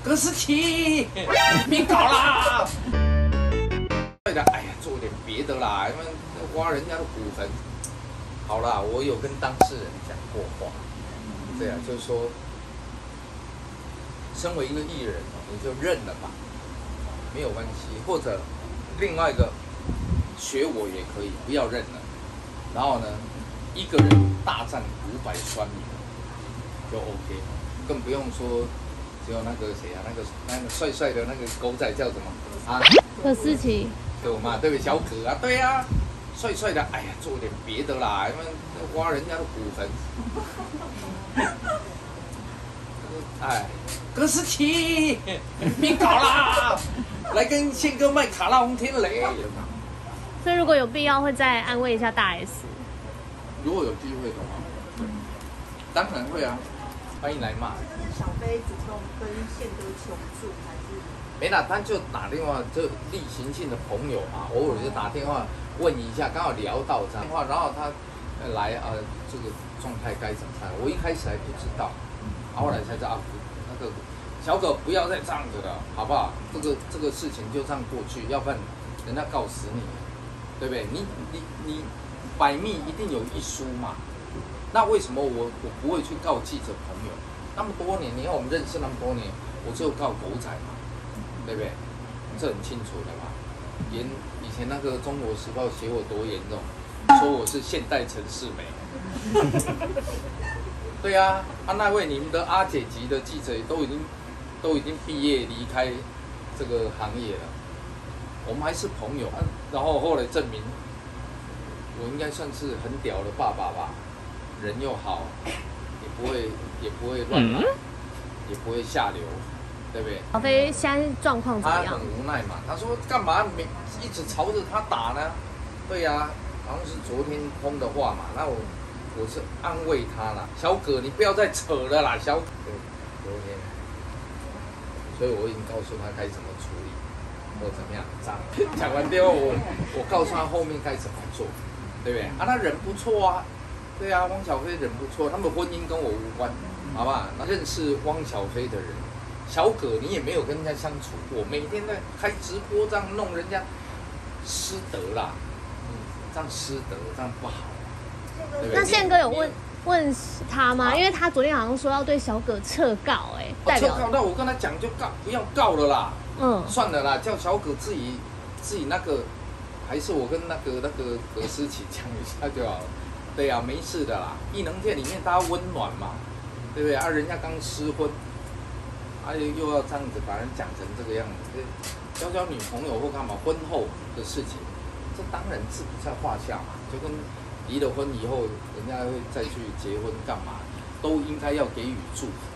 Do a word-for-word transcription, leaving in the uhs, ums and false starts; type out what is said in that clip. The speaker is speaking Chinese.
葛思琪，别搞啦！对的，哎呀，做点别的啦，因为挖人家的股份。好啦，我有跟当事人讲过话，对啊，就是说，身为一个艺人，你就认了吧，没有关系，或者另外一个学我也可以，不要认了。然后呢，一个人大战五百酸民就 OK， 更不用说只有那个谁啊，那个那个帅帅的那个狗仔叫什么啊？ 葛思琪， 对嘛，对不对？小葛啊，对啊。帅帅的，哎呀，做点别的啦，因为挖人家的股份。哎，葛思琪，别搞啦！来跟宪哥卖卡拉轰天雷。 所以如果有必要，会再安慰一下大 S。 如果有机会的话，当然会啊，欢迎来骂。 是小飞主动跟宪哥求助，还是？ 没啦，他就打电话，就例行性的朋友嘛，偶尔就打电话。问一下，刚好聊到这样的话，然后他来啊，这个状态该怎么办？我一开始还不知道，后来才知道啊，那个小葛不要再这样子了，好不好？这个这个事情就这样过去，要不然人家告死你，对不对？你你你百密一定有一疏嘛，那为什么我我不会去告记者朋友？那么多年，你看我们认识那么多年，我只有告狗仔嘛，对不对？这很清楚的嘛。连以前那个《中国时报》写我多严重，说我是现代陈世美。对啊，啊那位你们的阿姐级的记者都已经都已经毕业离开这个行业了，我们还是朋友啊。然后后来证明，我应该算是很屌的爸爸吧，人又好，也不会也不会乱来，也不会下流。对不对？ 小飞现在状况怎么样？ 他很无奈嘛，他说干嘛没一直朝着他打呢？对呀、啊，好像是昨天通的话嘛，那我我是安慰他啦，小葛你不要再扯了啦，小对，昨天，所以我已经告诉他该怎么处理，或怎么样这样。讲完电话我我告诉他后面该怎么做，对不对？啊，他人不错啊，对啊，汪小菲人不错，他们婚姻跟我无关，好不好？那认识汪小菲的人。小葛，你也没有跟人家相处过，每天在开直播这样弄人家，失德啦，嗯，这样失德，这样不好，对不对？ 那宪哥有问问他吗？啊、因为他昨天好像说要对小葛撤告、欸，哎、哦， 撤告，那我跟他讲就告，不要告了啦， 嗯， 算了啦，叫小葛自己自己那个，还是我跟那个那个葛思琪讲一下就好了，对呀、啊，没事的啦，艺能界里面大家温暖嘛，对不对？啊，人家刚失婚。啊，又要这样子把人讲成这个样子，交交女朋友或干嘛，婚后的事情，这当然是不在话下嘛。就跟离了婚以后，人家会再去结婚干嘛，都应该要给予祝福。